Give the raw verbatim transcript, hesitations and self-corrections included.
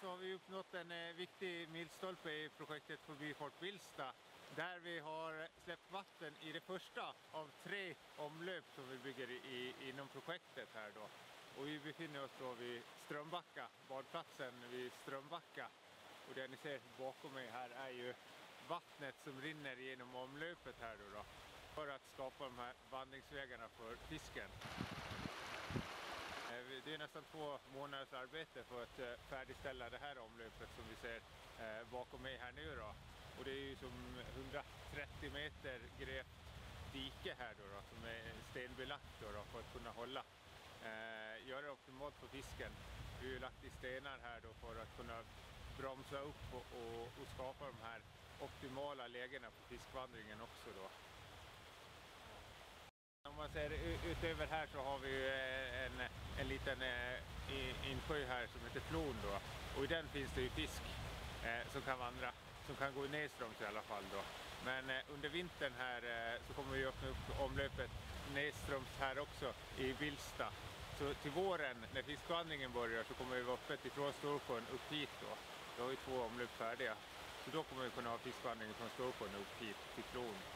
så har vi uppnått en eh, viktig milstolpe i projektet Förbifart Vilsta, där vi har släppt vatten i det första av tre omlöp som vi bygger i, inom projektet här då. Och vi befinner oss då vid Strömbacka, badplatsen vid Strömbacka. Och det ni ser bakom mig här är ju vattnet som rinner genom omlöpet här då, då för att skapa de här vandringsvägarna för fisken. Det är nästan två månaders arbete för att färdigställa det här omlöpet som vi ser bakom mig här nu då. Och det är ju som hundratrettio meter grävt dike här då, då som är stenbelagt då, då för att kunna hålla eh, göra det optimalt för fisken. Vi har ju lagt i stenar här då för att kunna bromsa upp och, och, och skapa de här optimala lägena för fiskvandringen också då. Om man ser utöver här så har vi en, en liten eh, insjö här som heter Flon då. Och i den finns det ju fisk eh, som kan vandra, som kan gå nedströms i alla fall då. Men eh, under vintern här eh, så kommer vi öppna upp omlöpet nedströms här också i Vilsta. Så till våren när fiskvandringen börjar så kommer vi vara öppet ifrån Storsjön upp hit då. Då har vi två omlöp färdiga. Så då kommer vi kunna ha fiskvandringen från Storsjön upp hit till Flon.